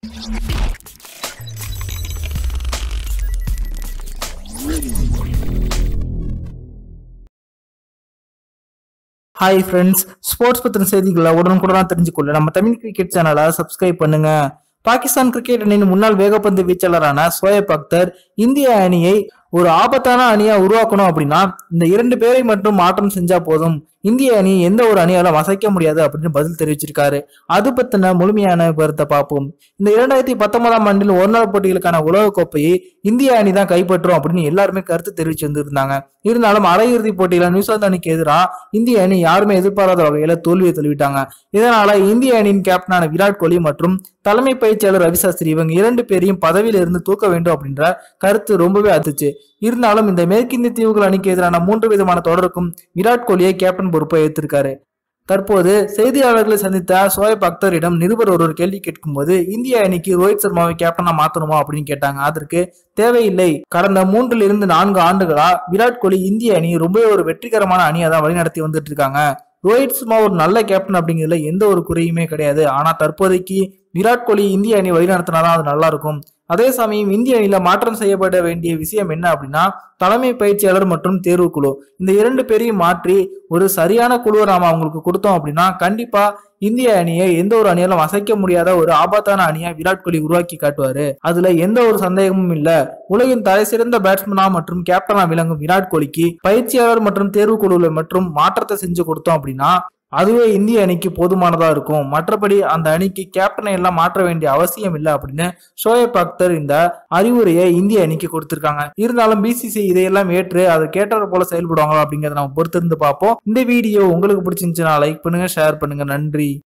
Hi friends, sports பத்தின செய்திகளை உடனுக்குடன் தெரிஞ்சுக்கொள்ள நம்ம தமிழ் கிரிக்கெட் சேனலை சப்ஸ்கிரைப் பண்ணுங்க. பாகிஸ்தான் கிரிக்கெட் அணியின் முன்னாள் வேகப்பந்து வீச்சாளரான ஷோயப் அக்தர் இந்திய அணியை ஒரு ஆபத்தான அணியா உருவாக்கணும் அப்படின்னா இந்த 2 பேரை மட்டும் மாற்றம் செஞ்சா போதும், இந்திய அணி எந்த ஒரு அணியாலும் அசைக்க முடியாது அப்படின்னு பதில் தெரிவிச்சிருக்காரு. அது பத்தின முழுமையான விவரத்தை பார்ப்போம். இந்த 2019ஆம் ஆண்டில் ஒருநாள் போட்டிகளுக்கான உலகக்கோப்பையை இந்திய அணி தான் கைப்பற்றும் அப்படின்னு எல்லாருமே கருத்து தெரிவிச்சு வந்திருந்தாங்க. இருந்தாலும் அரையிறுதி போட்டியில நியூசிலாந்து அணிக்கு எதிராக இந்திய அணி யாருமே எதிர்பாராத வகையில தோல்வியை தழுவிட்டாங்க. இதனால இந்திய அணியின் கேப்டனான விராட் கோலி மற்றும் தலைமை பயிற்சியாளர் ரவி சாஸ்திரி இவங்க 2 பேரையும் பதவியில இருந்து தூக்க வேண்டும் அப்படின்ற கருத்து ரொம்பவே அதிர்ச்சி. இருந்தாலும் இந்த மேற்கிந்திய தீவுகள் அணிக்கு எதிரான 3 விதமான தொடருக்கும் விராட் கோலியை கேப்டன் பொறுப்பை ஏற்றிருக்காரு. தற்போது செய்தியாளர்களை சந்தித்த ஷோயப் அக்தரிடம் நிருபர் ஒருவர் கேள்வி கேட்கும் போது இந்திய அணிக்கு ரோஹித் சர்மாவை கேப்டனா மாத்தணுமா அப்படின்னு கேட்டாங்க. அதற்கு தேவையில்லை, கடந்த 3 to 4 ஆண்டுகளா விராட் கோலி இந்திய அணி ரொம்ப ஒரு வெற்றிகரமான அணியை தான் வழிநடத்தி வந்துட்டு இருக்காங்க. ரோஹித் சர்மா ஒரு நல்ல கேப்டன் அப்படிங்கிறதுல எந்த ஒரு குறையுமே கிடையாது. ஆனா தற்போதைக்கு விராட் கோலி இந்திய அணி வழிநடத்தினாதான் அது நல்லா இருக்கும். அதே சமயம் இந்திய அணியில மாற்றம் செய்யப்பட வேண்டிய விஷயம் என்ன அப்படின்னா தலைமை பயிற்சியாளர் மற்றும் தேர்வு குழு. இந்த 2 பேரையும் மாற்றி ஒரு சரியான குழுவை நாம அவங்களுக்கு கொடுத்தோம் அப்படின்னா கண்டிப்பா இந்திய அணியை எந்த ஒரு அணியாலும் அசைக்க முடியாத ஒரு ஆபத்தான அணியா விராட் கோலி உருவாக்கி காட்டுவாரு. அதுல எந்த ஒரு சந்தேகமும் இல்ல. உலகின் தலை சிறந்த பேட்ஸ்மேனா மற்றும் கேப்டனா விளங்கும் விராட் கோலிக்கு பயிற்சியாளர் மற்றும் தேர்வு குழுவில் மற்றும் மாற்றத்தை செஞ்சு கொடுத்தோம் அப்படின்னா அதுவே இந்திய அணிக்கு போதுமானதா இருக்கும். மற்றபடி அந்த அணிக்கு கேப்டனை எல்லாம் மாற்ற வேண்டிய அவசியம் இல்லை அப்படின்னு ஷோயப் அக்தர் இந்த அறிவுரையை இந்திய அணிக்கு கொடுத்திருக்காங்க. இருந்தாலும் பிசிசி இதையெல்லாம் ஏற்று அதை கேட்டவர் போல செயல்படுவாங்களா அப்படிங்கறத நம்ம பொறுத்திருந்து பார்ப்போம். இந்த வீடியோ உங்களுக்கு பிடிச்சிருந்துச்சுன்னா லைக் பண்ணுங்க, ஷேர் பண்ணுங்க. நன்றி.